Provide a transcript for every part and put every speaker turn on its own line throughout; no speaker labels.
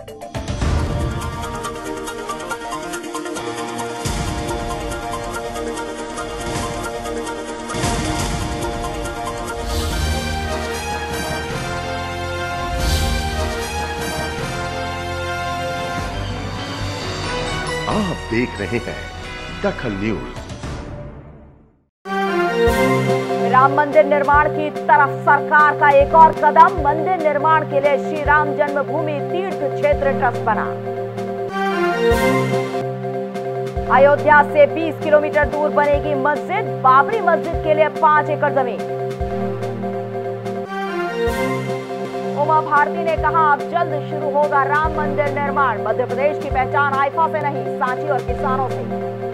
आप देख रहे हैं दखल न्यूज।
राम मंदिर निर्माण की तरफ सरकार का एक और कदम। मंदिर निर्माण के लिए श्री राम जन्मभूमि तीर्थ क्षेत्र ट्रस्ट बना। अयोध्या से 20 किलोमीटर दूर बनेगी मस्जिद। बाबरी मस्जिद के लिए 5 एकड़ जमीन। उमा भारती ने कहा, अब जल्द शुरू होगा राम मंदिर निर्माण। मध्य प्रदेश की पहचान हाइफा से नहीं, सांची और किसानों से।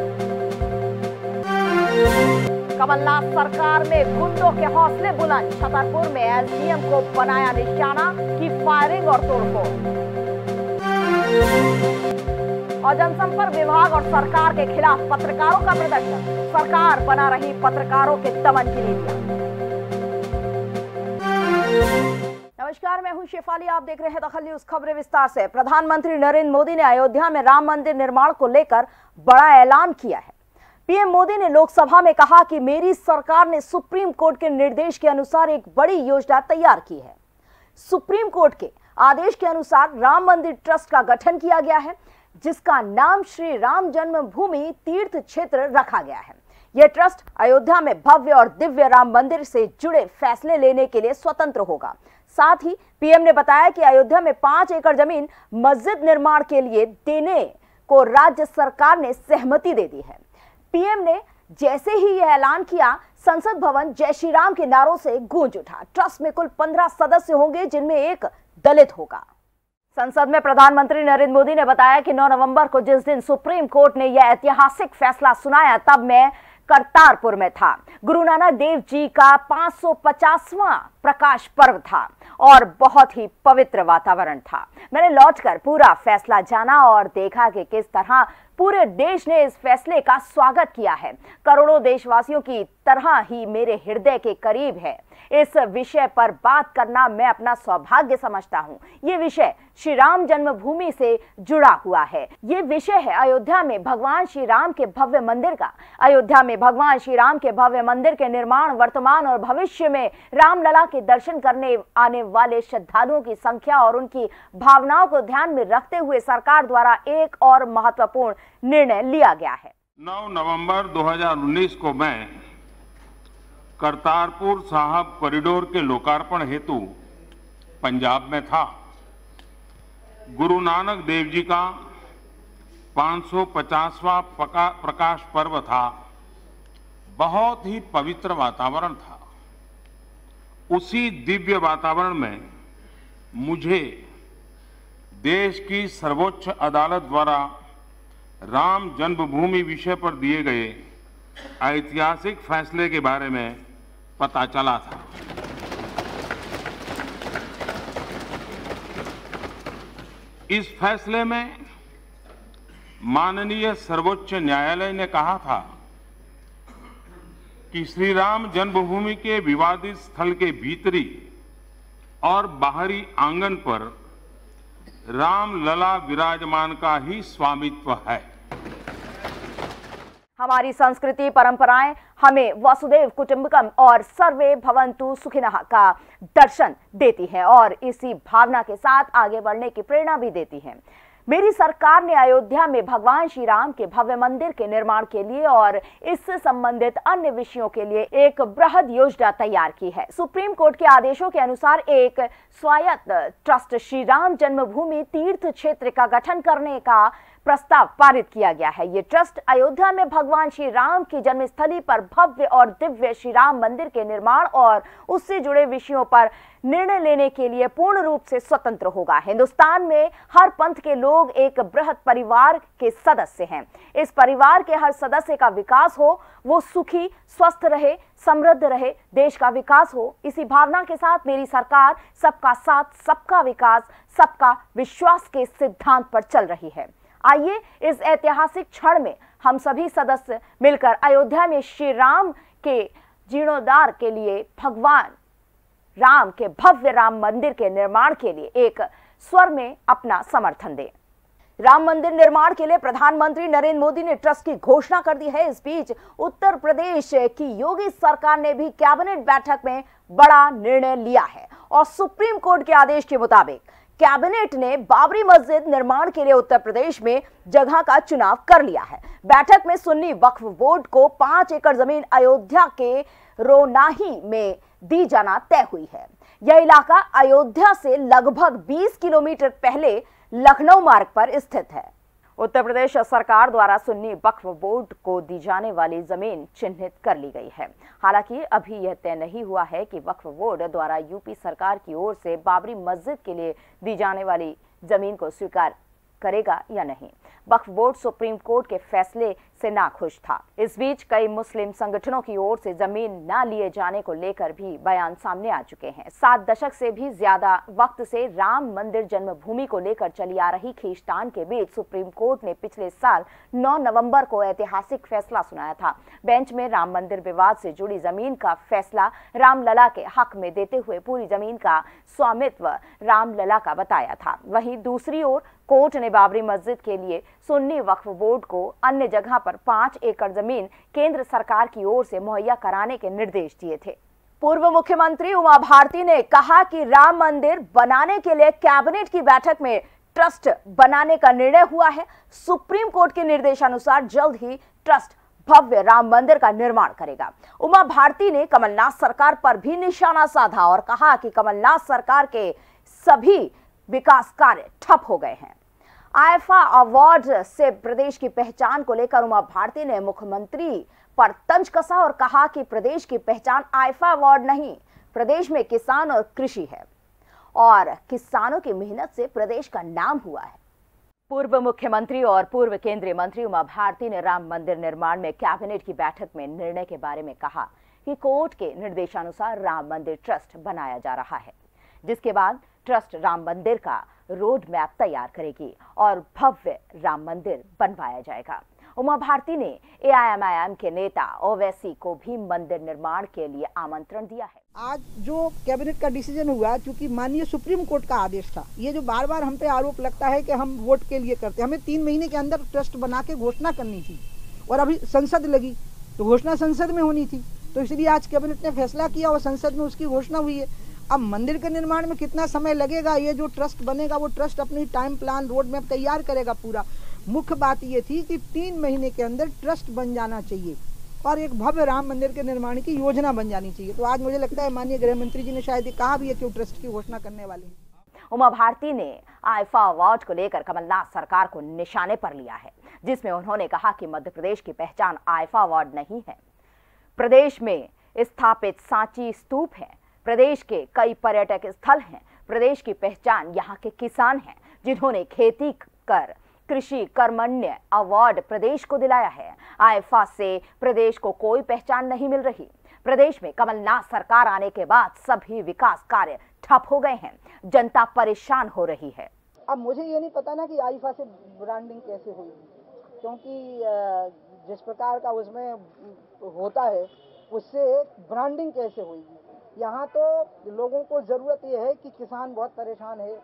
कमलनाथ सरकार में गुंडों के हौसले बुलंद। छतरपुर में एसडीएम को बनाया निशाना की फायरिंग और तोड़फोड़। और जनसंपर्क विभाग और सरकार के खिलाफ पत्रकारों का प्रदर्शन। सरकार बना रही पत्रकारों के दमन की नीतियां। नमस्कार, मैं हूं शेफाली, आप देख रहे हैं दखल न्यूज। खबरें विस्तार से। प्रधानमंत्री नरेंद्र मोदी ने अयोध्या में राम मंदिर निर्माण को लेकर बड़ा ऐलान किया है। पीएम मोदी ने लोकसभा में कहा कि मेरी सरकार ने सुप्रीम कोर्ट के निर्देश के अनुसार एक बड़ी योजना तैयार की है। सुप्रीम कोर्ट के आदेश के अनुसार राम मंदिर ट्रस्ट का गठन किया गया है, जिसका नाम श्री राम जन्मभूमि तीर्थ क्षेत्र रखा गया है। यह ट्रस्ट अयोध्या में भव्य और दिव्य राम मंदिर से जुड़े फैसले लेने के लिए स्वतंत्र होगा। साथ ही पीएम ने बताया कि अयोध्या में 5 एकड़ जमीन मस्जिद निर्माण के लिए देने को राज्य सरकार ने सहमति दे दी है। पीएम ने जैसे ही यह ऐलान किया, संसद भवन जय श्री राम के नारों से गूंज उठा। ट्रस्ट में कुल 15 सदस्य होंगे, जिनमें एक दलित होगा। संसद में प्रधानमंत्री नरेंद्र मोदी ने बताया कि 9 नवंबर को जिस दिन सुप्रीम कोर्ट ने यह ऐतिहासिक फैसला सुनाया, तब मैं करतारपुर में था। गुरु नानक देव जी का 550वां प्रकाश पर्व था और बहुत ही पवित्र वातावरण था। मैंने लौटकर पूरा फैसला जाना और देखा कि किस तरह पूरे देश ने इस फैसले का स्वागत किया है। करोड़ों देशवासियों की तरह ही मेरे हृदय के करीब है। इस विषय पर बात करना मैं अपना सौभाग्य समझता हूँ। ये विषय श्री राम जन्मभूमि से जुड़ा हुआ है। ये विषय है अयोध्या में भगवान श्री राम के भव्य मंदिर का। अयोध्या में भगवान श्री राम के भव्य मंदिर के निर्माण वर्तमान और भविष्य में रामलला के दर्शन करने आने वाले श्रद्धालुओं की संख्या और उनकी भावनाओं को ध्यान में रखते हुए सरकार द्वारा एक और महत्वपूर्ण निर्णय लिया गया है।
9 नवंबर 2019 को मैं करतारपुर साहिब कॉरिडोर के लोकार्पण हेतु पंजाब में था। गुरु नानक देव जी का 550वां प्रकाश पर्व था। बहुत ही पवित्र वातावरण था। उसी दिव्य वातावरण में मुझे देश की सर्वोच्च अदालत द्वारा राम जन्मभूमि विषय पर दिए गए ऐतिहासिक फैसले के बारे में पता चला था। इस फैसले में माननीय सर्वोच्च न्यायालय ने कहा था कि श्री राम जन्मभूमि के विवादित स्थल के भीतरी और बाहरी आंगन पर रामलला विराजमान का ही स्वामित्व है।
हमारी संस्कृति परंपराएं हमें वसुदेव कुटुंबकम और सर्वे भवन्तु सुखिनः का दर्शन देती है और इसी भावना के साथ आगे बढ़ने की प्रेरणा भी देती है। मेरी सरकार ने अयोध्या में भगवान श्री राम के भव्य मंदिर के निर्माण के लिए और इससे संबंधित अन्य विषयों के लिए एक बृहद योजना तैयार की है। सुप्रीम कोर्ट के आदेशों के अनुसार एक स्वायत्त ट्रस्ट श्री राम जन्मभूमि तीर्थ क्षेत्र का गठन करने का प्रस्ताव पारित किया गया है। ये ट्रस्ट अयोध्या में भगवान श्री राम की जन्मस्थली पर भव्य और दिव्य श्री राम मंदिर के निर्माण और उससे जुड़े विषयों पर निर्णय लेने के लिए पूर्ण रूप से स्वतंत्र होगा। हिंदुस्तान में हर पंथ के लोग एक बृहद परिवार के सदस्य हैं। इस परिवार के हर सदस्य का विकास हो, वो सुखी स्वस्थ रहे, समृद्ध रहे, देश का विकास हो। इसी भावना के साथ मेरी सरकार सबका साथ, सबका विकास, सबका विश्वास के सिद्धांत पर चल रही है। आइए इस ऐतिहासिक क्षण में हम सभी सदस्य मिलकर अयोध्या में श्री राम के जीर्णोद्धार के लिए भगवान राम के भव्य राम मंदिर के निर्माण के लिए एक स्वर में अपना समर्थन दें। राम मंदिर निर्माण के लिए प्रधानमंत्री नरेंद्र मोदी ने ट्रस्ट की घोषणा कर दी है। इस बीच उत्तर प्रदेश की योगी सरकार ने भी कैबिनेट बैठक में बड़ा निर्णय लिया है और सुप्रीम कोर्ट के आदेश के मुताबिक कैबिनेट ने बाबरी मस्जिद निर्माण के लिए उत्तर प्रदेश में जगह का चुनाव कर लिया है। बैठक में सुन्नी वक्फ बोर्ड को 5 एकड़ जमीन अयोध्या के रोनाही में दी जाना तय हुई है। यह इलाका अयोध्या से लगभग 20 किलोमीटर पहले लखनऊ मार्ग पर स्थित है। उत्तर प्रदेश सरकार द्वारा सुन्नी वक्फ बोर्ड को दी जाने वाली जमीन चिन्हित कर ली गई है। हालांकि अभी यह तय नहीं हुआ है कि वक्फ बोर्ड द्वारा यूपी सरकार की ओर से बाबरी मस्जिद के लिए दी जाने वाली जमीन को स्वीकार करेगा या नहीं। वक्फ बोर्ड सुप्रीम कोर्ट के फैसले से नाखुश था। इस बीच कई मुस्लिम संगठनों की ओर से जमीन न लिए जाने को लेकर भी बयान सामने आ चुके हैं। 7 दशक से भी ज्यादा वक्त से राम मंदिर जन्मभूमि को लेकर चली आ रही खींचतान के बीच सुप्रीम कोर्ट ने पिछले साल 9 नवंबर को ऐतिहासिक फैसला सुनाया था। बेंच में राम मंदिर विवाद से जुड़ी जमीन का फैसला रामलला के हक में देते हुए पूरी जमीन का स्वामित्व रामलला का बताया था। वहीं दूसरी ओर कोर्ट ने बाबरी मस्जिद के लिए सुन्नी वक्फ बोर्ड को अन्य जगह पर 5 एकड़ जमीन केंद्र सरकार की ओर से मुहैया कराने के निर्देश दिए थे। पूर्व मुख्यमंत्री उमा भारती ने कहा कि राम मंदिर बनाने के लिए कैबिनेट की बैठक में ट्रस्ट बनाने का निर्णय हुआ है। सुप्रीम कोर्ट के निर्देशानुसार जल्द ही ट्रस्ट भव्य राम मंदिर का निर्माण करेगा। उमा भारती ने कमलनाथ सरकार पर भी निशाना साधा और कहा कि कमलनाथ सरकार के सभी विकास कार्य ठप हो गए हैं। आईफा अवार्ड से प्रदेश की पहचान को लेकर उमा भारती ने मुख्यमंत्री पर तंज कसा और कहा कि प्रदेश की पहचान आईफा अवार्ड नहीं, प्रदेश में किसान और कृषि है और किसानों की मेहनत से प्रदेश का नाम हुआ है। पूर्व मुख्यमंत्री और पूर्व केंद्रीय मंत्री उमा भारती ने राम मंदिर निर्माण में कैबिनेट की बैठक में निर्णय के बारे में कहा कि कोर्ट के निर्देशानुसार राम मंदिर ट्रस्ट बनाया जा रहा है, जिसके बाद ट्रस्ट राम मंदिर का रोड मैप तैयार करेगी और भव्य राम मंदिर बनवाया जाएगा। उमा भारती ने एआईएमआईएम के नेता ओवैसी को भी मंदिर निर्माण के लिए आमंत्रण दिया है।
आज जो कैबिनेट का डिसीजन हुआ, क्योंकि माननीय सुप्रीम कोर्ट का आदेश था, ये जो बार बार हम पे आरोप लगता है कि हम वोट के लिए करते हैं, हमें 3 महीने के अंदर ट्रस्ट बना के घोषणा करनी थी और अभी संसद लगी तो घोषणा संसद में होनी थी, तो इसलिए आज कैबिनेट ने फैसला किया और संसद में उसकी घोषणा हुई है। अब मंदिर के निर्माण में कितना समय लगेगा, ये जो ट्रस्ट बनेगा वो ट्रस्ट अपनी टाइम प्लान रोड मैप तैयार करेगा पूरा। मुख्य बात ये थी कि 3 महीने के अंदर ट्रस्ट बन जाना चाहिए और एक भव्य राम मंदिर के निर्माण की योजना बन जानी चाहिए। तो आज मुझे लगता है माननीय गृह मंत्री जी ने शायद ये कहा भी है कि वो ट्रस्ट की घोषणा करने वाले हैं।
उमा भारती ने आईफा अवार्ड को लेकर कमलनाथ सरकार को निशाने पर लिया है, जिसमें उन्होंने कहा कि मध्य प्रदेश की पहचान आईफा अवार्ड नहीं है। प्रदेश में स्थापित सांची स्तूप है, प्रदेश के कई पर्यटक स्थल हैं, प्रदेश की पहचान यहाँ के किसान हैं जिन्होंने खेती कर कृषि कर्मण्य अवार्ड प्रदेश को दिलाया है। आईफा से प्रदेश को कोई पहचान नहीं मिल रही। प्रदेश में कमलनाथ सरकार आने के बाद सभी विकास कार्य ठप हो गए हैं, जनता परेशान हो रही है।
अब मुझे ये नहीं पता ना कि आईफा से ब्रांडिंग कैसे हुई, क्योंकि जिस प्रकार का उसमें होता है उससे ब्रांडिंग कैसे हुई। यहाँ तो लोगों को ज़रूरत ये है कि किसान बहुत परेशान है,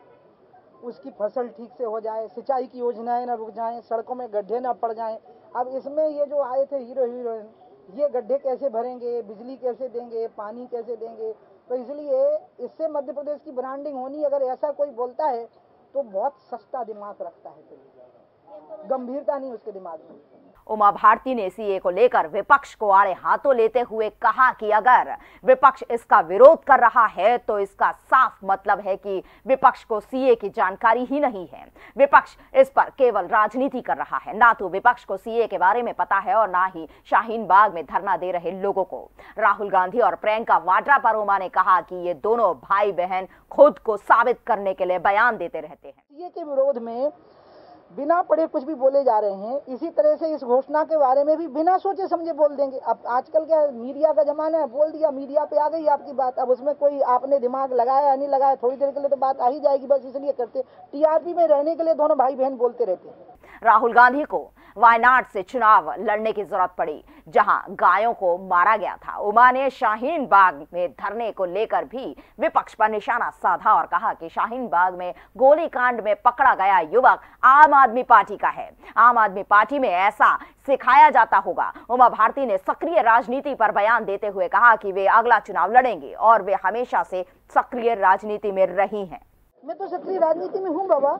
उसकी फसल ठीक से हो जाए, सिंचाई की योजनाएं ना रुक जाएं, सड़कों में गड्ढे ना पड़ जाएं। अब इसमें ये जो आए थे हीरो हीरोइन, ये गड्ढे कैसे भरेंगे, बिजली कैसे देंगे, पानी कैसे देंगे। तो इसलिए इससे मध्य प्रदेश की ब्रांडिंग होनी, अगर ऐसा कोई बोलता है तो बहुत सस्ता दिमाग रखता है, तो गंभीरता नहीं उसके दिमाग में।
उमा भारती ने सीए को लेकर विपक्ष को आड़े हाथों लेते हुए कहा कि अगर विपक्ष इसका विरोध कर रहा है तो इसका साफ मतलब है कि विपक्ष को सीए की जानकारी ही नहीं है। विपक्ष इस पर केवल राजनीति कर रहा है। ना तो विपक्ष को सीए के बारे में पता है और ना ही शाहीन बाग में धरना दे रहे लोगों को। राहुल गांधी और प्रियंका वाड्रा पर उमा ने कहा कि ये दोनों भाई बहन खुद को साबित करने के लिए बयान देते रहते हैं।
सीए के विरोध में बिना पढ़े कुछ भी बोले जा रहे हैं। इसी तरह से इस घोषणा के बारे में भी बिना सोचे समझे बोल देंगे। अब आजकल क्या मीडिया का जमाना है, बोल दिया, मीडिया पे आ गई आपकी बात। अब उसमें कोई आपने दिमाग लगाया नहीं लगाया, थोड़ी देर के लिए तो बात आ ही जाएगी, बस इसलिए करते। टीआरपी में रहने के लिए दोनों भाई बहन बोलते रहते हैं।
राहुल गांधी को वायनाड से चुनाव लड़ने की जरूरत पड़ी, जहां गायों को मारा गया था। उमा ने शाहीन बाग में धरने को लेकर भी विपक्ष पर निशाना साधा और कहा कि शाहीन बाग में गोलीकांड में पकड़ा गया युवक आम आदमी पार्टी का है। आम आदमी पार्टी में ऐसा सिखाया जाता होगा। उमा भारती ने सक्रिय राजनीति पर बयान देते हुए कहा कि वे अगला चुनाव लड़ेंगे और वे हमेशा से सक्रिय राजनीति में रही हैं।
मैं तो सक्रिय राजनीति में हूँ बाबा।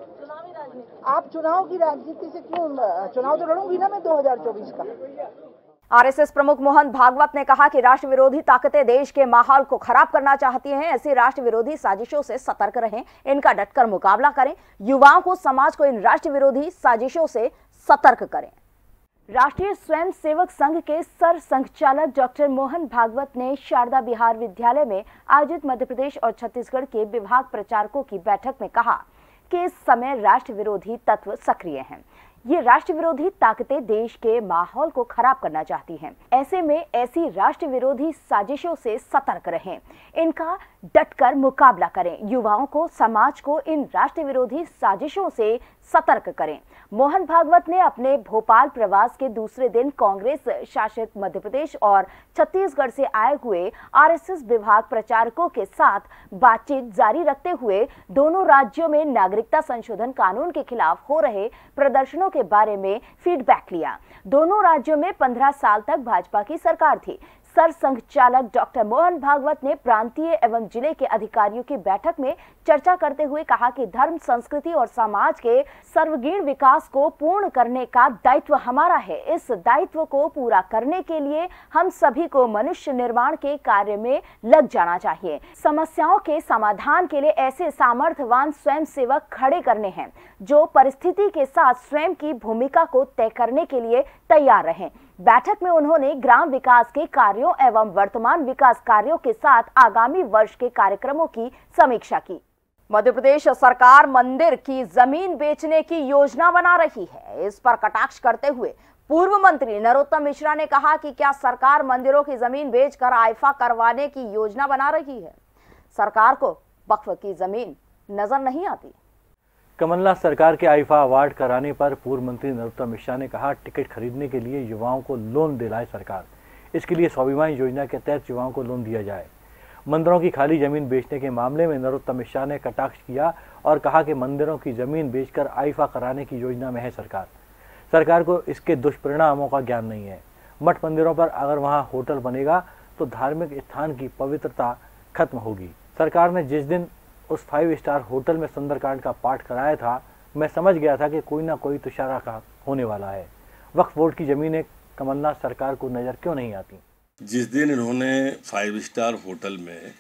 आप चुनाव की राजनीति से क्यों? चुनाव तो लड़ूंगी ना मैं 2024 का।
आरएसएस प्रमुख मोहन भागवत ने कहा कि राष्ट्र विरोधी ताकतें देश के माहौल को खराब करना चाहती हैं। ऐसी राष्ट्र विरोधी साजिशों से सतर्क रहें, इनका डटकर मुकाबला करें। युवाओं को, समाज को इन राष्ट्र विरोधी साजिशों से सतर्क करें। राष्ट्रीय स्वयंसेवक संघ के सर संघचालक डॉक्टर मोहन भागवत ने शारदा बिहार विद्यालय में आयोजित मध्य प्रदेश और छत्तीसगढ़ के विभाग प्रचारकों की बैठक में कहा कि इस समय राष्ट्र विरोधी तत्व सक्रिय हैं। ये राष्ट्र विरोधी ताकतें देश के माहौल को खराब करना चाहती हैं। ऐसे में ऐसी राष्ट्र विरोधी साजिशों से सतर्क रहें, इनका डटकर मुकाबला करें। युवाओं को, समाज को इन राष्ट्र विरोधी साजिशों से सतर्क करें। मोहन भागवत ने अपने भोपाल प्रवास के दूसरे दिन कांग्रेस शासित मध्य प्रदेश और छत्तीसगढ़ से आए हुए आरएसएस विभाग प्रचारकों के साथ बातचीत जारी रखते हुए दोनों राज्यों में नागरिकता संशोधन कानून के खिलाफ हो रहे प्रदर्शनों के बारे में फीडबैक लिया। दोनों राज्यों में 15 साल तक भाजपा की सरकार थी। सर संघचालक डॉक्टर मोहन भागवत ने प्रांतीय एवं जिले के अधिकारियों की बैठक में चर्चा करते हुए कहा कि धर्म, संस्कृति और समाज के सर्वगीण विकास को पूर्ण करने का दायित्व हमारा है। इस दायित्व को पूरा करने के लिए हम सभी को मनुष्य निर्माण के कार्य में लग जाना चाहिए। समस्याओं के समाधान के लिए ऐसे सामर्थ्यवान स्वयंसेवक खड़े करने हैं जो परिस्थिति के साथ स्वयं की भूमिका को तय करने के लिए तैयार रहें। बैठक में उन्होंने ग्राम विकास के कार्यों एवं वर्तमान विकास कार्यों के साथ आगामी वर्ष के कार्यक्रमों की समीक्षा की। मध्य प्रदेश सरकार मंदिर की जमीन बेचने की योजना बना रही है। इस पर कटाक्ष करते हुए पूर्व मंत्री नरोत्तम मिश्रा ने कहा कि क्या सरकार मंदिरों की जमीन बेचकर आईफा करवाने की योजना बना रही है? सरकार को वक्फ की जमीन नजर नहीं आती।
कमलनाथ सरकार के आईफा अवार्ड कराने पर पूर्व मंत्री नरोत्तम मिश्रा ने कहा, टिकट खरीदने के लिए युवाओं को लोन दिलाए सरकार। इसके लिए स्वाभिमान योजना के तहत युवाओं को लोन दिया जाए। मंदिरों की खाली जमीन बेचने के मामले में नरोत्तम मिश्रा ने कटाक्ष किया और कहा कि मंदिरों की जमीन बेचकर आईफा कराने की योजना में है सरकार। सरकार को इसके दुष्परिणामों का ज्ञान नहीं है। मठ मंदिरों पर अगर वहाँ होटल बनेगा तो धार्मिक स्थान की पवित्रता खत्म होगी। सरकार ने जिस दिन उस 5 स्टार होटल में सुंदरकांड का पाठ कराया था, मैं समझ गया था कि कोई ना कोई तुषारा का होने वाला है। वक्फ बोर्ड की जमीनें कमलनाथ सरकार को नजर क्यों नहीं आती?
जिस दिन इन्होंने 5 स्टार होटल में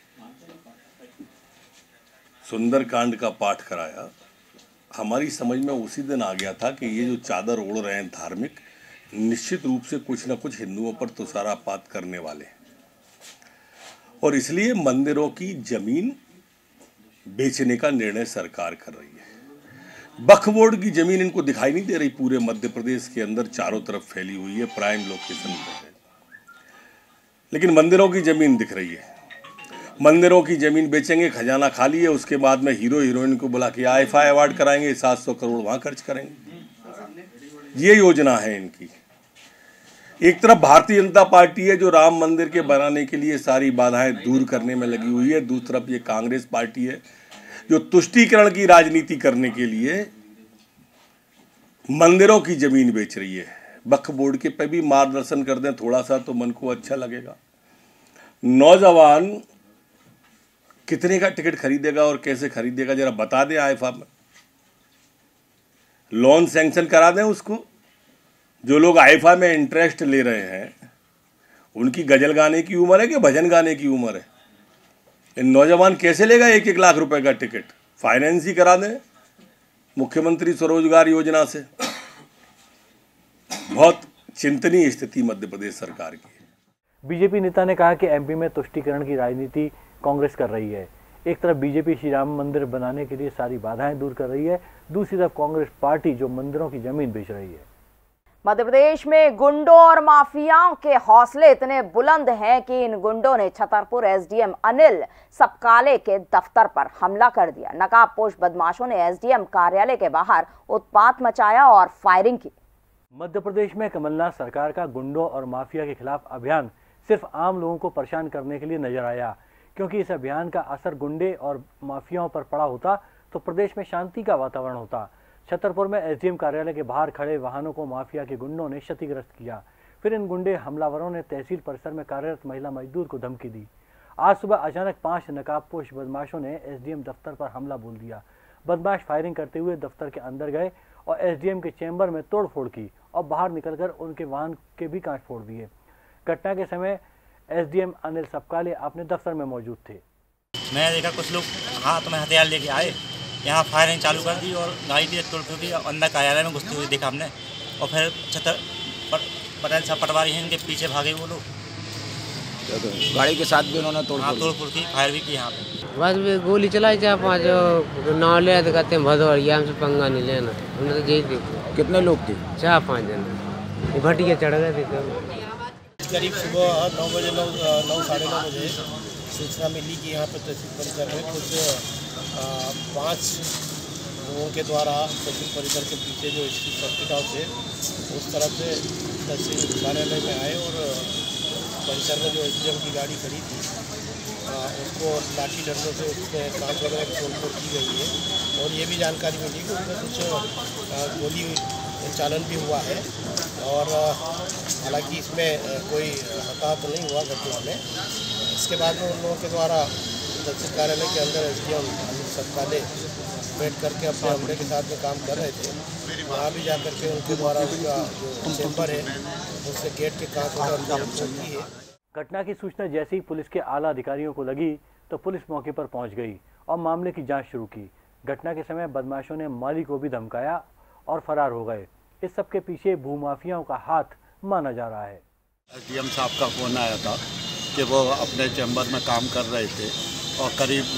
सुंदरकांड का पाठ कराया, हमारी समझ में उसी दिन आ गया था कि ये जो चादर ओढ़ रहे हैं धार्मिक, निश्चित रूप से कुछ न कुछ हिंदुओं पर तुषारापात करने वाले हैं। और इसलिए मंदिरों की जमीन बेचने का निर्णय सरकार कर रही है। वक्फ बोर्ड की जमीन इनको दिखाई नहीं दे रही। पूरे मध्य प्रदेश के अंदर चारों तरफ फैली हुई है, प्राइम लोकेशन पर है, लेकिन मंदिरों की जमीन दिख रही है। मंदिरों की जमीन बेचेंगे, खजाना खाली है, उसके बाद में हीरो हीरोइन को बुला के आईफा अवार्ड कराएंगे, 700 करोड़ वहां खर्च करेंगे। ये योजना है इनकी। एक तरफ भारतीय जनता पार्टी है जो राम मंदिर के बनाने के लिए सारी बाधाएं दूर करने में लगी हुई है। दूसरी तरफ ये कांग्रेस पार्टी है जो तुष्टीकरण की राजनीति करने के लिए मंदिरों की जमीन बेच रही है। वक्फ बोर्ड के पे भी मार्गदर्शन कर दें थोड़ा सा तो मन को अच्छा लगेगा। नौजवान कितने का टिकट खरीदेगा और कैसे खरीदेगा जरा बता दें। आईफा में लोन सैंक्शन करा दें उसको। जो लोग आईफा में इंटरेस्ट ले रहे हैं उनकी गजल गाने की उम्र है कि भजन गाने की उम्र है? इन नौजवान कैसे लेगा 1-1 लाख रुपए का टिकट? फाइनेंस ही करा दें मुख्यमंत्री स्वरोजगार योजना से। बहुत चिंतनीय स्थिति मध्य प्रदेश सरकार की है।
बीजेपी नेता ने कहा कि एमपी में तुष्टीकरण की राजनीति कांग्रेस कर रही है। एक तरफ बीजेपी श्री राम मंदिर बनाने के लिए सारी बाधाएं दूर कर रही है, दूसरी तरफ कांग्रेस पार्टी जो मंदिरों की जमीन बेच रही है।
मध्य प्रदेश में गुंडों और माफियाओं के हौसले इतने बुलंद हैं कि इन गुंडों ने छतरपुर एसडीएम अनिल सपकाले के दफ्तर पर हमला कर दिया। नकाबपोश बदमाशों ने एसडीएम कार्यालय के बाहर उत्पात मचाया और फायरिंग की।
मध्य प्रदेश में कमलनाथ सरकार का गुंडों और माफिया के खिलाफ अभियान सिर्फ आम लोगों को परेशान करने के लिए नजर आया, क्योंकि इस अभियान का असर गुंडे और माफियाओं पर पड़ा होता तो प्रदेश में शांति का वातावरण होता। छतरपुर में एसडीएम कार्यालय के बाहर खड़े वाहनों को माफिया के गुंडों ने क्षतिग्रस्त किया। फिर इन गुंडे हमलावरों ने तहसील परिसर में कार्यरत महिला मजदूर को धमकी दी। आज सुबह अचानक 5 नकाबपोश बदमाशों ने एसडीएम दफ्तर पर हमला बोल दिया। बदमाश फायरिंग करते हुए दफ्तर के अंदर गए और एसडीएम के चैम्बर में तोड़फोड़ की और बाहर निकलकर उनके वाहन के भी कांच फोड़ दिए। घटना के समय एसडीएम अनिल सपकाले अपने दफ्तर में मौजूद थे।
मैं देखा कुछ लोग हाथ में हथियार लेके आए, यहाँ फायरिंग चालू कर दी और गाड़ी भी तोड़ दी। अंदर कार्यालय में घुसते हुए देखा हमने और फिर पटेल साहब पटवारी हैं, इनके पीछे भागे वो लोग।
गाड़ी के साथ भी उन्होंने
तोड़फोड़ की, फायर भी की यहाँ पे।
बस भी गोली चलाई 4-5 नाव ले तो कहते हैं भदौरिया, हमसे पंगा नहीं लेना। हमने तो यही देखा।
कितने लोग थे?
4-5 जन भटिया चढ़ गए थे।
करीब सुबह 9 बजे 9 साढ़े 9 बजे सूचना मिली कि यहाँ पर तहसील परिसर में कुछ 5 लोगों के द्वारा तहसील परिसर के पीछे जो स्थित सर्किट हाउस है उस तरफ से तहसील कार्यालय में आए और परिसर में जो एसडीएम की गाड़ी खड़ी थी उसको लाठी डंडों से उसमें कांच वगैरह की तोड़फोड़ की गई है। और ये भी जानकारी मिली कि उसमें कुछ गोली चालन भी हुआ है और हालांकि इसमें कोई हताहत नहीं हुआ घटना में। इसके बाद में उन लोगों के द्वारा तहसील कार्यालय के अंदर एसडीएम अनिल सपकाले बैठ करके अपने अमले के साथ में काम कर रहे थे। वहाँ भी जाकर के उनके द्वारा उनका जो चैम्बर है उससे गेट के कांच वगैरह की है।
घटना की सूचना जैसे ही पुलिस के आला अधिकारियों को लगी तो पुलिस मौके पर पहुंच गई और मामले की जांच शुरू की। घटना के समय बदमाशों ने माली को भी धमकाया और फरार हो गए। इस सब के पीछे भूमाफियाओं का हाथ माना जा रहा है।
एसडीएम साहब का फोन आया था कि वो अपने चैम्बर में काम कर रहे थे और करीब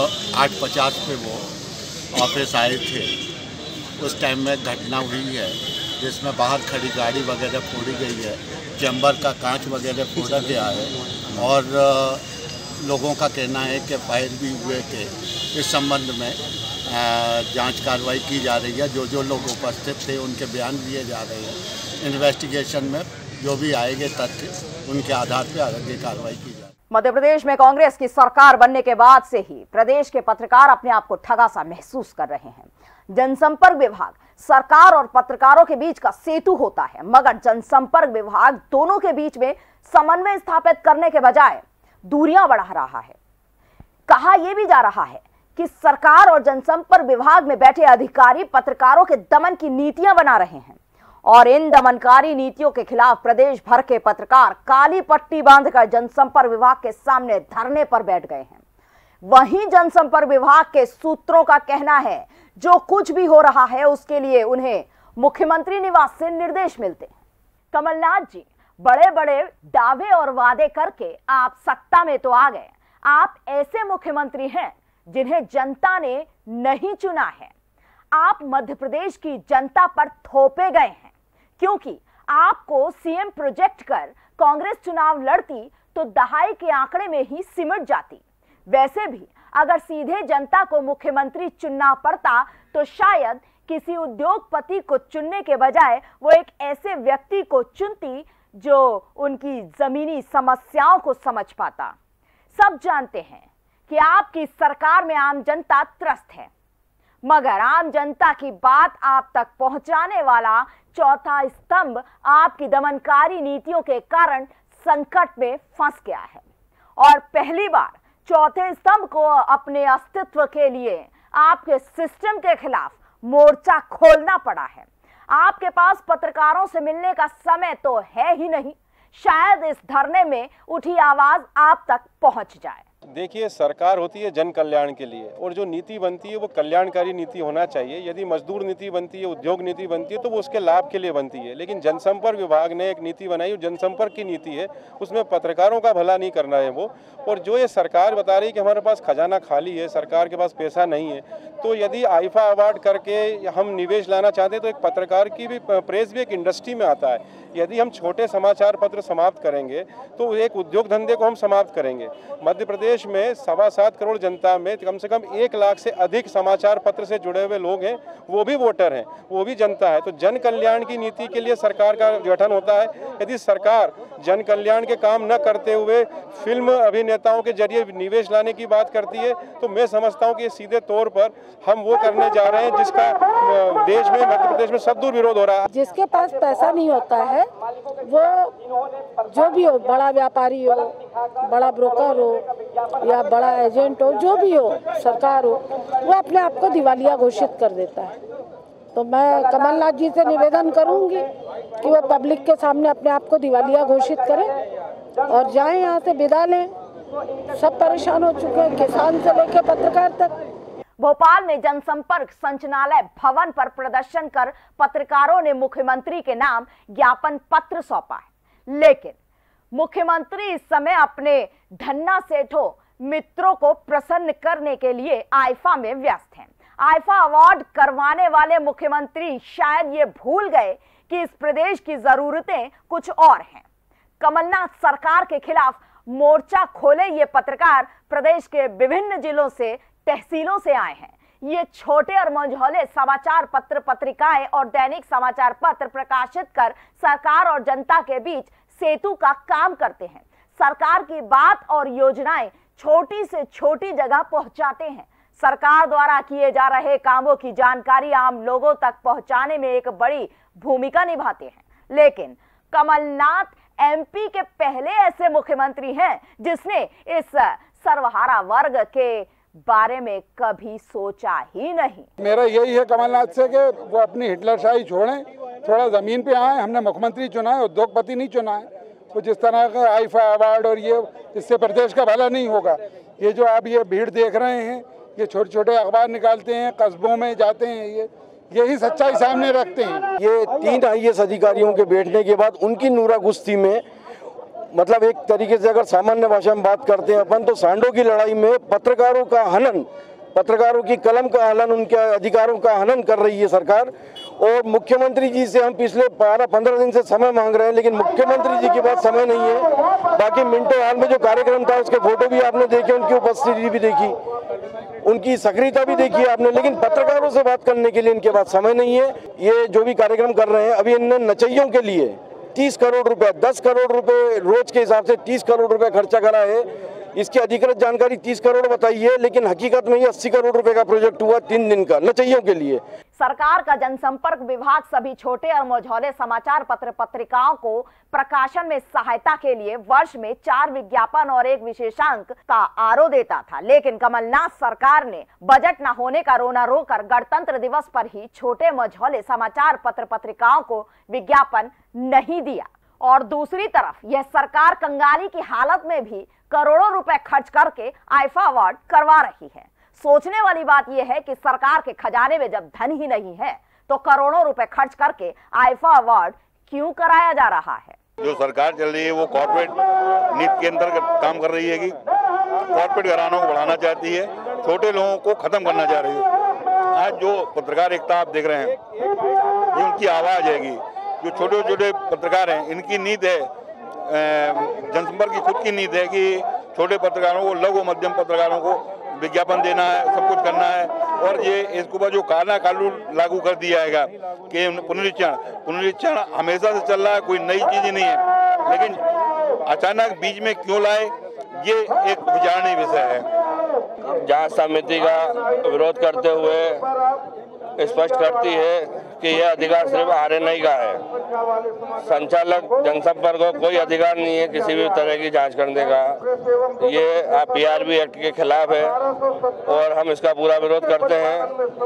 8:50 पे वो ऑफिस आए थे। उस टाइम में घटना हुई है जिसमें बाहर खड़ी गाड़ी वगैरह फोड़ी गई है, चैम्बर का कांच वगैरह फोड़ा गया है और लोगों का कहना है कि फायर भी हुए थे। इस संबंध में जांच कार्रवाई की जा रही है। जो लोग उपस्थित थे उनके बयान लिए जा रहे हैं। इन्वेस्टिगेशन में जो भी आएंगे तथ्य उनके आधार पर आगे कार्रवाई की जाए।
मध्य प्रदेश में कांग्रेस की सरकार बनने के बाद से ही प्रदेश के पत्रकार अपने आप को ठगा सा महसूस कर रहे हैं। जनसंपर्क विभाग सरकार और पत्रकारों के बीच का सेतु होता है, मगर जनसंपर्क विभाग दोनों के बीच में समन्वय स्थापित करने के बजाय दूरियां बढ़ा रहा है। कहा यह भी जा रहा है कि सरकार और जनसंपर्क विभाग में बैठे अधिकारी पत्रकारों के दमन की नीतियां बना रहे हैं और इन दमनकारी नीतियों के खिलाफ प्रदेश भर के पत्रकार काली पट्टी बांधकर जनसंपर्क विभाग के सामने धरने पर बैठ गए हैं। वहीं जनसंपर्क विभाग के सूत्रों का कहना है जो कुछ भी हो रहा है उसके लिए उन्हें मुख्यमंत्री निवास से निर्देश मिलते हैं। कमलनाथ जी, बड़े बड़े दावे और वादे करके आप सत्ता में तो आ गए। आप ऐसे मुख्यमंत्री हैं जिन्हें जनता ने नहीं चुना है। आप मध्य प्रदेश की जनता पर थोपे गए हैं, क्योंकि आपको सीएम प्रोजेक्ट कर कांग्रेस चुनाव लड़ती तो दहाई के आंकड़े में ही सिमट जाती। वैसे भी अगर सीधे जनता को मुख्यमंत्री चुनना पड़ता तो शायद किसी उद्योगपति को चुनने के बजाय वो एक ऐसे व्यक्ति को चुनती जो उनकी जमीनी समस्याओं को समझ पाता। सब जानते हैं कि आपकी सरकार में आम जनता त्रस्त है, मगर आम जनता की बात आप तक पहुंचाने वाला चौथा स्तंभ आपकी दमनकारी नीतियों के कारण संकट में फंस गया है और पहली बार चौथे स्तंभ को अपने अस्तित्व के लिए आपके सिस्टम के खिलाफ मोर्चा खोलना पड़ा है। आपके पास पत्रकारों से मिलने का समय तो है ही नहीं, शायद इस धरने में उठी आवाज आप तक पहुंच जाए।
देखिए, सरकार होती है जन कल्याण के लिए और जो नीति बनती है वो कल्याणकारी नीति होना चाहिए। यदि मजदूर नीति बनती है, उद्योग नीति बनती है तो वो उसके लाभ के लिए बनती है। लेकिन जनसंपर्क विभाग ने एक नीति बनाई, वो जनसंपर्क की नीति है, उसमें पत्रकारों का भला नहीं करना है वो। और जो ये सरकार बता रही है कि हमारे पास खजाना खाली है, सरकार के पास पैसा नहीं है, तो यदि आईफा अवार्ड करके हम निवेश लाना चाहते हैं तो एक पत्रकार की भी, प्रेस भी एक इंडस्ट्री में आता है। यदि हम छोटे समाचार पत्र समाप्त करेंगे तो एक उद्योग धंधे को हम समाप्त करेंगे। मध्य प्रदेश
प्रदेश में 7.25 करोड़ जनता में कम से कम 1 लाख से अधिक समाचार पत्र से जुड़े हुए लोग हैं, वो भी वोटर हैं, वो भी जनता है। तो जन कल्याण की नीति के लिए सरकार का गठन होता है। यदि सरकार जन कल्याण के काम न करते हुए फिल्म अभिनेताओं के जरिए निवेश लाने की बात करती है, तो मैं समझता हूँ कि सीधे तौर पर हम वो करने जा रहे हैं जिसका देश में, मध्य प्रदेश में सब दूर विरोध हो रहा है।
जिसके पास पैसा नहीं होता है, वो जो भी हो, बड़ा व्यापारी हो, बड़ा ब्रोकर हो या बड़ा एजेंट हो, जो भी हो, सरकार हो, वो अपने आप को दिवालिया घोषित कर देता है। तो मैं कमलनाथ जी से निवेदन करूंगी कि वो पब्लिक के सामने अपने आप को दिवालिया घोषित करें और जाएं, यहाँ से विदा लें। सब परेशान हो चुके हैं, किसान से लेकर पत्रकार तक।
भोपाल में जनसंपर्क संचालनालय भवन पर प्रदर्शन कर पत्रकारों ने मुख्यमंत्री के नाम ज्ञापन पत्र सौंपा है, लेकिन मुख्यमंत्री इस समय अपने धन्ना सेठों मित्रों को प्रसन्न करने के लिए आईफा में व्यस्त हैं। आईफा अवार्ड करवाने वाले मुख्यमंत्री शायद ये भूल गए कि इस प्रदेश की जरूरतें कुछ और हैं। कमलनाथ सरकार के खिलाफ मोर्चा खोले ये पत्रकार प्रदेश के विभिन्न जिलों से, तहसीलों से आए हैं। ये छोटे और मंझौले समाचार पत्र, पत्रिकाएं और दैनिक समाचार पत्र प्रकाशित कर सरकार और जनता के बीच सेतु का काम करते हैं। सरकार की बात और योजनाएं छोटी से छोटी जगह पहुंचाते हैं। सरकार द्वारा किए जा रहे कामों की जानकारी आम लोगों तक पहुंचाने में एक बड़ी भूमिका निभाते हैं। लेकिन कमलनाथ एमपी के पहले ऐसे मुख्यमंत्री हैं जिसने इस सर्वहारा वर्ग के बारे में कभी सोचा ही नहीं।
मेरा यही है कमलनाथ से कि वो अपनी हिटलरशाही छोड़ें, थोड़ा जमीन पे आए। हमने मुख्यमंत्री चुना है, उद्योगपति नहीं चुना है। तो जिस तरह का आईफा अवार्ड और ये, इससे प्रदेश का भला नहीं होगा। ये जो आप ये भीड़ देख रहे हैं, ये छोटे छोटे अखबार निकालते हैं, कस्बों में जाते हैं, यही सच्चाई सामने रखते हैं।
ये 3 IAS अधिकारियों के बैठने के बाद उनकी नूरा कुश्ती में, मतलब एक तरीके से अगर सामान्य भाषा में बात करते हैं अपन, तो सांडों की लड़ाई में पत्रकारों का हनन, पत्रकारों की कलम का हनन, उनके अधिकारों का हनन कर रही है सरकार। और मुख्यमंत्री जी से हम पिछले 12-15 दिन से समय मांग रहे हैं, लेकिन मुख्यमंत्री जी के पास समय नहीं है। बाकी मिंटो हाल में जो कार्यक्रम था उसके फोटो भी आपने देखे, उनकी उपस्थिति भी देखी, उनकी सक्रियता भी देखी आपने, लेकिन पत्रकारों से बात करने के लिए इनके पास समय नहीं है। ये जो भी कार्यक्रम कर रहे हैं, अभी इनने नचइयों के लिए 30 करोड़ रुपए, 10 करोड़ रुपए रोज के हिसाब से 30 करोड़ रुपए खर्चा करा है। इसकी अधिकृत जानकारी 30 करोड़ बताई है, लेकिन हकीकत में ये 80 करोड़ रुपए का प्रोजेक्ट हुआ 3 दिन का नचइयों के लिए।
सरकार का जनसंपर्क विभाग सभी छोटे और मझौले समाचार पत्र पत्रिकाओं को प्रकाशन में सहायता के लिए वर्ष में 4 विज्ञापन और 1 विशेषांक का आरोप देता था, लेकिन कमलनाथ सरकार ने बजट न होने का रोना रोकर गणतंत्र दिवस पर ही छोटे मझौले समाचार पत्र पत्रिकाओं को विज्ञापन नहीं दिया। और दूसरी तरफ यह सरकार कंगाली की हालत में भी करोड़ों रुपए खर्च करके आईफा अवार्ड करवा रही है। सोचने वाली बात यह है कि सरकार के खजाने में जब धन ही नहीं है तो करोड़ों रुपए खर्च करके आईफा अवार्ड क्यों कराया जा रहा है।
जो सरकार चल रही है वो कॉर्पोरेट नीति के अंतर्गत काम कर रही है कि कॉर्पोरेट घरानों को बढ़ाना चाहती है, छोटे लोगों को खत्म करना चाह रही है। आज जो पत्रकार एकता आप देख रहे हैं, ये उनकी आवाज है। जो छोटे छोटे पत्रकार हैं, इनकी नीति है, जनसंपर्क की खुद की नीति है कि छोटे पत्रकारों को, लघु मध्यम पत्रकारों को विज्ञापन देना है, सब कुछ करना है। और ये इसके ऊपर जो कानून लागू कर दिया जाएगा कि पुनरीक्षण हमेशा से चल रहा है, कोई नई चीज नहीं है, लेकिन अचानक बीच में क्यों लाए, ये एक विचारणीय विषय है।
जांच समिति का विरोध करते हुए स्पष्ट करती है कि यह अधिकार सिर्फ RNI का है। संचालक जनसंपर्क को कोई अधिकार नहीं है किसी भी तरह की जांच करने का। ये PRB एक्ट के खिलाफ है और हम इसका पूरा विरोध करते हैं।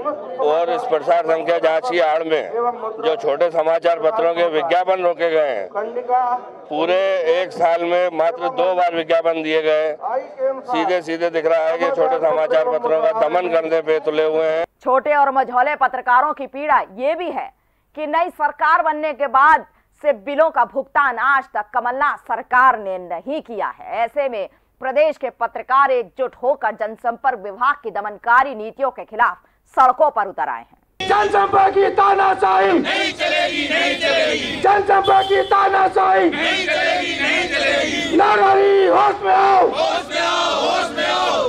और इस प्रसार संख्या जांच की आड़ में जो छोटे समाचार पत्रों के विज्ञापन रोके गए हैं, पूरे 1 साल में मात्र 2 बार विज्ञापन दिए गए। सीधे सीधे दिख रहा है कि छोटे समाचार पत्रों का दमन करने पे तुले हुए हैं।
छोटे और मझौले पत्रकारों की पीड़ा ये भी है कि नई सरकार बनने के बाद से बिलों का भुगतान आज तक कमलनाथ सरकार ने नहीं किया है। ऐसे में प्रदेश के पत्रकार एकजुट होकर जनसंपर्क विभाग की दमनकारी नीतियों के खिलाफ सड़कों पर उतर आए हैं।
जनसंपर्क की तानाशाही नहीं चलेगी, नहीं चलेगी। जनसंपर्क की तानाशाही नहीं चलेगी, नहीं चलेगी। नागरिक होश में आओ, होश में आओ, होश में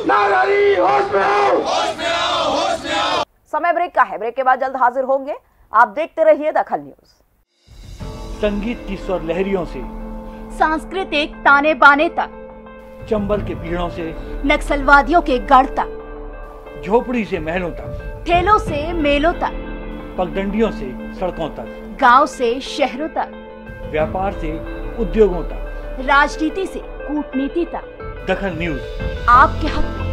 नागरी होश में आओ।
समय ब्रेक का है, ब्रेक के बाद जल्द हाजिर होंगे। आप देखते रहिए दखल न्यूज।
संगीत की स्वर लहरियों से
सांस्कृतिक ताने बाने तक,
चंबल के पीड़ों से
नक्सलवादियों के गढ़ तक,
झोपड़ी से महलों तक,
ठेलों से मेलों तक,
पगडंडियों से सड़कों तक,
गांव से शहरों तक,
व्यापार से उद्योगों तक,
राजनीति से कूटनीति तक,
दखल न्यूज
आपके हक में।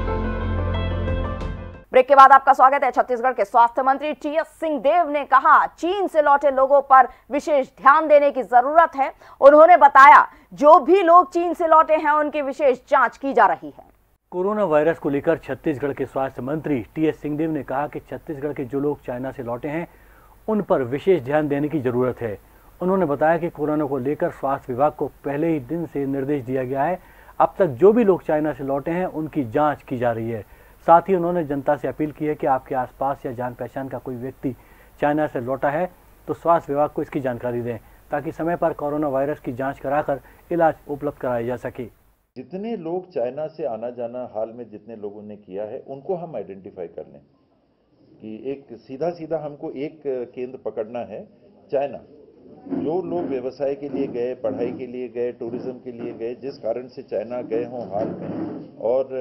ब्रेक के बाद आपका स्वागत है। छत्तीसगढ़ के स्वास्थ्य मंत्री टीएस सिंहदेव ने कहा, चीन से लौटे लोगों पर विशेष ध्यान देने की जरूरत है। उन्होंने बताया, जो भी लोग चीन से लौटे हैं उनकी विशेष जांच की जा रही है।
कोरोना वायरस को लेकर छत्तीसगढ़ के स्वास्थ्य मंत्री टीएस सिंहदेव ने कहा कि छत्तीसगढ़ के जो लोग चाइना से लौटे हैं उन पर विशेष ध्यान देने की जरूरत है। उन्होंने बताया कि कोरोना को लेकर स्वास्थ्य विभाग को पहले ही दिन से निर्देश दिया गया है। अब तक जो भी लोग चाइना से लौटे हैं उनकी जाँच की जा रही है। साथ ही उन्होंने जनता से अपील की है कि आपके आसपास या जान पहचान का कोई व्यक्ति चाइना से लौटा है तो स्वास्थ्य विभाग को इसकी जानकारी दें, ताकि समय पर कोरोना वायरस की जांच कराकर इलाज उपलब्ध कराया जा सके।
जितने लोग चाइना से आना जाना हाल में जितने लोगों ने किया है उनको हम आइडेंटिफाई कर लें कि एक सीधा हमको एक केंद्र पकड़ना है चाइना। जो लोग व्यवसाय के लिए गए, पढ़ाई के लिए गए, टूरिज्म के लिए गए, जिस कारण से चाइना गए हों हाल में, और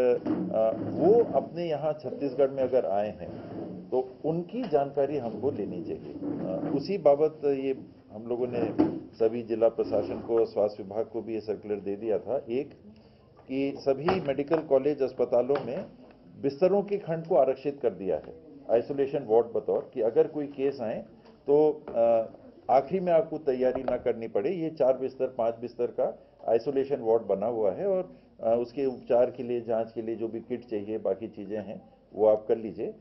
वो अपने यहाँ छत्तीसगढ़ में अगर आए हैं तो उनकी जानकारी हमको लेनी चाहिए। उसी बाबत ये हम लोगों ने सभी जिला प्रशासन को, स्वास्थ्य विभाग को भी ये सर्कुलर दे दिया था, एक कि सभी मेडिकल कॉलेज अस्पतालों में बिस्तरों के खंड को आरक्षित कर दिया है आइसोलेशन वार्ड बतौर, कि अगर कोई केस आए तो आखिरी में आपको तैयारी ना करनी पड़े। ये 4 बिस्तर 5 बिस्तर का आइसोलेशन वार्ड बना हुआ है और उसके उपचार के लिए, जांच के लिए जो भी किट चाहिए, बाकी चीज़ें हैं वो आप कर लीजिए।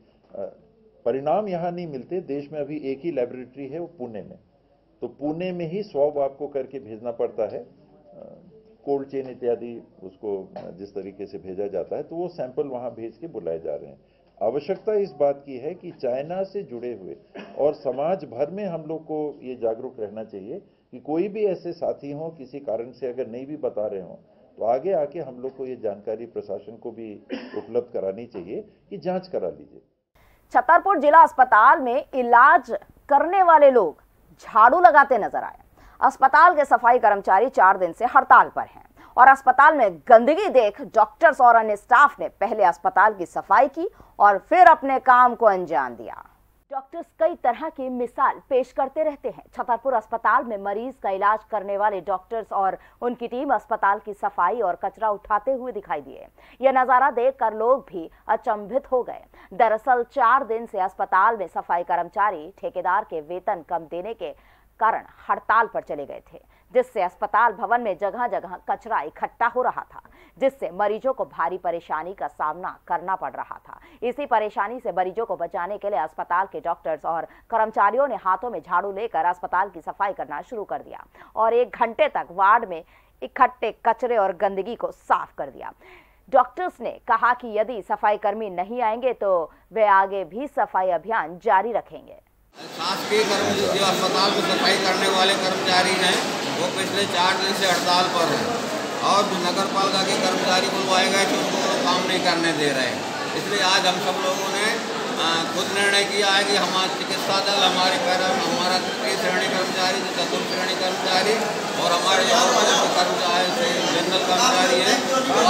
परिणाम यहाँ नहीं मिलते। देश में अभी एक ही लैबोरेटरी है, वो पुणे में, तो पुणे में ही स्वैब आपको करके भेजना पड़ता है। कोल्ड चेन इत्यादि उसको जिस तरीके से भेजा जाता है, तो वो सैंपल वहाँ भेज के बुलाए जा रहे हैं। आवश्यकता इस बात की है कि चाइना से जुड़े हुए और समाज भर में हम लोग को ये जागरूक रहना चाहिए कि कोई भी ऐसे साथी हों, किसी कारण से अगर नहीं भी बता रहे हों, तो आगे आके हम लोग को ये जानकारी प्रशासन को भी उपलब्ध करानी चाहिए कि जांच करा लीजिए।
छतरपुर जिला अस्पताल में इलाज करने वाले लोग झाड़ू लगाते नजर आए। अस्पताल के सफाई कर्मचारी 4 दिन से हड़ताल पर हैं और अस्पताल में गंदगी देख डॉक्टर्स और अन्य स्टाफ ने पहले अस्पताल की सफाई की और फिर अपने काम को अंजाम दिया। डॉक्टर्स कई तरह की मिसाल पेश करते रहते हैं। छतरपुर अस्पताल में मरीज का इलाज करने वाले डॉक्टर्स और उनकी टीम अस्पताल की सफाई और कचरा उठाते हुए दिखाई दिए। यह नजारा देखकर लोग भी अचंभित हो गए। दरअसल 4 दिन से अस्पताल में सफाई कर्मचारी ठेकेदार के वेतन कम देने के कारण हड़ताल पर चले गए थे, जिससे अस्पताल भवन में जगह जगह कचरा इकट्ठा हो रहा था, जिससे मरीजों को भारी परेशानी का सामना करना पड़ रहा था। इसी परेशानी से मरीजों को बचाने के लिए अस्पताल के डॉक्टर्स और कर्मचारियों ने हाथों में झाड़ू लेकर अस्पताल की सफाई करना शुरू कर दिया और 1 घंटे तक वार्ड में इकट्ठे कचरे और गंदगी को साफ कर दिया। डॉक्टर्स ने कहा कि यदि सफाई कर्मी नहीं आएंगे तो वे आगे भी सफाई अभियान जारी रखेंगे।
शासकीय कर्मचारी जो अस्पताल में सफाई करने वाले कर्मचारी हैं वो पिछले 4 दिन से हड़ताल पर हैं और जो नगर पालिका के कर्मचारी बुलवाए गए थे उनको काम नहीं करने दे रहे हैं। इसलिए आज हम सब लोगों ने खुद निर्णय किया है कि हमारा चिकित्सा दल, हमारा तृतीय श्रेणी कर्मचारी, जो चतुर्थ श्रेणी कर्मचारी और हमारे जो कर्मचारी जनरल कर्मचारी हैं,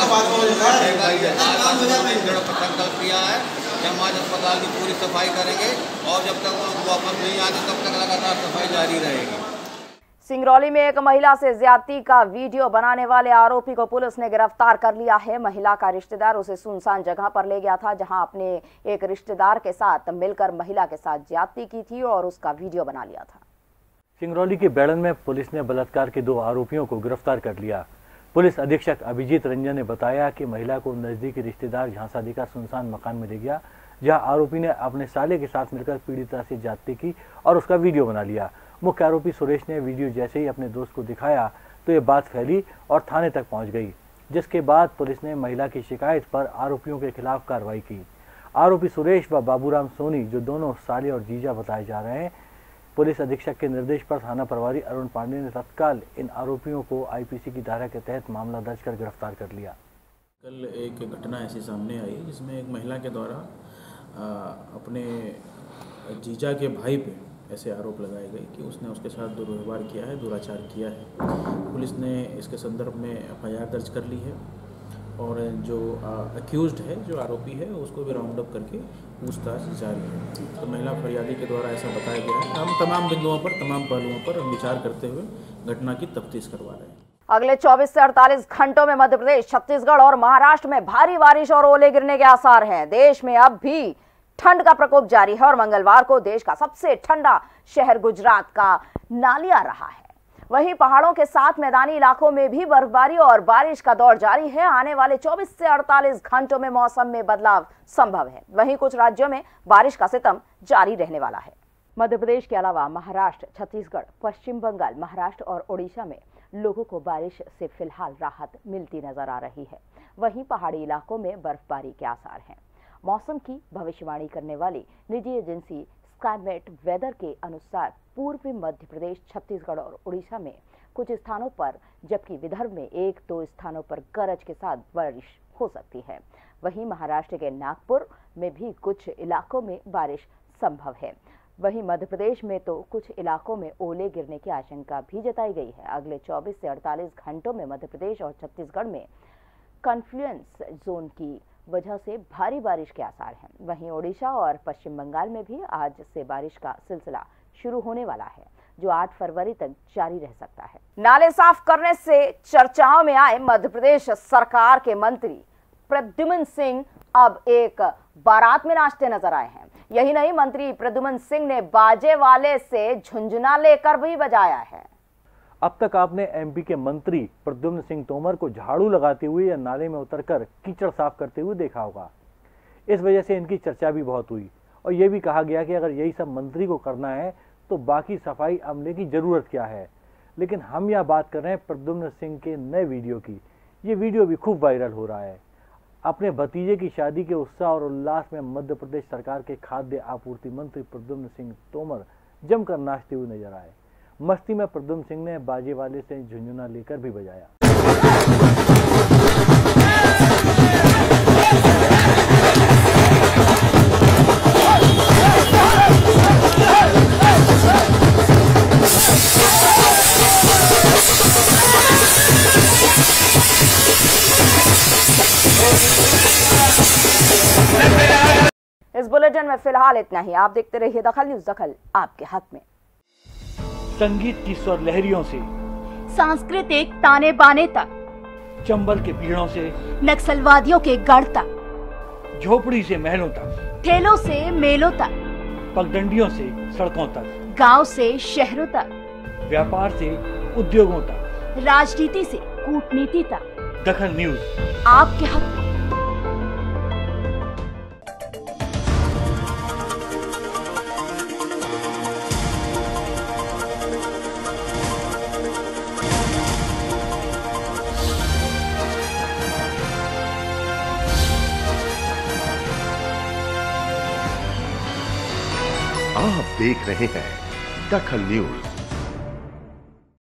संकल्प किया है कि हम आज अस्पताल की पूरी सफाई करेंगे और जब तक वो वापस नहीं आते तब तक लगातार सफाई जारी रहेगी।
सिंगरौली में एक महिला से ज्यादती का वीडियो बनाने वाले आरोपी को पुलिस ने गिरफ्तार कर लिया है। महिला का रिश्तेदार उसे सुनसान जगह पर ले गया था, जहां अपने एक रिश्तेदार के साथ मिलकर महिला के साथ ज्यादती की थी और उसका वीडियो बना लिया था।
सिंगरौली के बैड़न में पुलिस ने बलात्कार के 2 आरोपियों को गिरफ्तार कर लिया। पुलिस अधीक्षक अभिजीत रंजन ने बताया कि महिला को नजदीकी रिश्तेदार झांसा देकर सुनसान मकान में ले गया, जहां आरोपी ने अपने साले के साथ मिलकर पीड़िता से ज्यादती की और उसका वीडियो बना लिया। मुख्य आरोपी सुरेश ने वीडियो जैसे ही अपने दोस्त को दिखाया तो ये बात फैली और थाने तक पहुंच गई, जिसके बाद पुलिस ने महिला की शिकायत पर आरोपियों के खिलाफ कार्रवाई की। आरोपी सुरेश व बाबूराम सोनी, जो दोनों साले और जीजा बताए जा रहे हैं, पुलिस अधीक्षक के निर्देश पर थाना प्रभारी अरुण पांडे ने तत्काल इन आरोपियों को आईपीसी की धारा के तहत मामला दर्ज कर गिरफ्तार कर लिया।
कल एक घटना ऐसी सामने आई जिसमें एक महिला के द्वारा अपने जीजा के भाई पे ऐसे आरोप लगाए गए कि उसने उसके साथ दुर्व्यवहार किया है, दुराचार किया है। पुलिस ने इसके संदर्भ में एफआईआर दर्ज कर ली है और जो अक्यूज्ड है, जो आरोपी है, उसको भी राउंड अप करके पूछताछ जारी है। तो महिला फरियादी के द्वारा ऐसा बताया गया है। हम तमाम बिंदुओं पर, तमाम पहलुओं पर विचार करते हुए घटना की तफ्तीश करवा रहे हैं।
अगले 24 से 48 घंटों में मध्य प्रदेश, छत्तीसगढ़ और महाराष्ट्र में भारी बारिश और ओले गिरने के आसार हैं। देश में अब भी ठंड का प्रकोप जारी है और मंगलवार को देश का सबसे ठंडा शहर गुजरात का नालिया रहा है। वहीं पहाड़ों के साथ मैदानी इलाकों में भी बर्फबारी और बारिश का दौर जारी है। आने वाले 24 से 48 घंटों में मौसम में बदलाव संभव है। वहीं कुछ राज्यों में बारिश का सितम जारी रहने वाला है। मध्य प्रदेश के अलावा महाराष्ट्र, छत्तीसगढ़, पश्चिम बंगाल, महाराष्ट्र और ओडिशा में लोगों को बारिश से फिलहाल राहत मिलती नजर आ रही है। वहीं पहाड़ी इलाकों में बर्फबारी के आसार हैं। मौसम की भविष्यवाणी करने वाली निजी एजेंसी स्काईमेट वेदर के अनुसार पूर्वी मध्य प्रदेश, छत्तीसगढ़ और उड़ीसा में कुछ स्थानों पर, जबकि विदर्भ में 1-2 स्थानों पर गरज के साथ बारिश हो सकती है। वहीं महाराष्ट्र के नागपुर में भी कुछ इलाकों में बारिश संभव है। वहीं मध्य प्रदेश में तो कुछ इलाकों में ओले गिरने की आशंका भी जताई गई है। अगले 24 से 48 घंटों में मध्य प्रदेश और छत्तीसगढ़ में कॉन्फ्लुएंस जोन की वजह से भारी बारिश के आसार हैं। वहीं ओडिशा और पश्चिम बंगाल में भी आज से बारिश का सिलसिला शुरू होने वाला है, जो 8 फरवरी तक जारी रह सकता है। नाले साफ करने से चर्चाओं में आए मध्य प्रदेश सरकार के मंत्री प्रद्युम्न सिंह अब एक बारात में नाचते नजर आए हैं। यही नहीं, मंत्री प्रद्युम्न सिंह ने बाजे वाले से झुंझुना लेकर भी बजाया है।
अब तक आपने एमपी के मंत्री प्रद्युम्न सिंह तोमर को झाड़ू लगाते हुए या नाले में उतरकर कीचड़ साफ करते हुए देखा होगा। इस वजह से इनकी चर्चा भी बहुत हुई और ये भी कहा गया कि अगर यही सब मंत्री को करना है तो बाकी सफाई अमले की जरूरत क्या है। लेकिन हम यहाँ बात कर रहे हैं प्रद्युम्न सिंह के नए वीडियो की। ये वीडियो भी खूब वायरल हो रहा है। अपने भतीजे की शादी के उत्साह और उल्लास में मध्य प्रदेश सरकार के खाद्य आपूर्ति मंत्री प्रद्युम्न सिंह तोमर जमकर नाचते हुए नजर आए। मस्ती में प्रद्युम्न सिंह ने बाजे वाले से झुंझुना लेकर भी बजाया।
इस बुलेटिन में फिलहाल इतना ही। आप देखते रहिए दखल न्यूज, दखल आपके हक में।
संगीत की स्वर लहरियों से
सांस्कृतिक ताने बाने तक,
चंबल के पीड़ों से
नक्सलवादियों के गढ़ तक,
झोपड़ी से महलों तक,
ठेलों से मेलों तक,
पगडंडियों से सड़कों तक,
गांव से शहरों तक,
व्यापार से उद्योगों तक,
राजनीति से कूटनीति तक,
दखल न्यूज
आपके हक में।
आप देख रहे हैं दखल न्यूज।